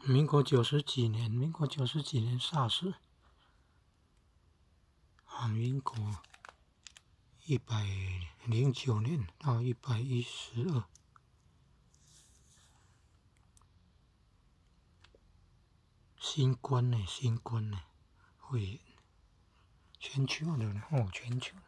民国90几年SARS，民国109年到112，新冠肺炎，全球的全球。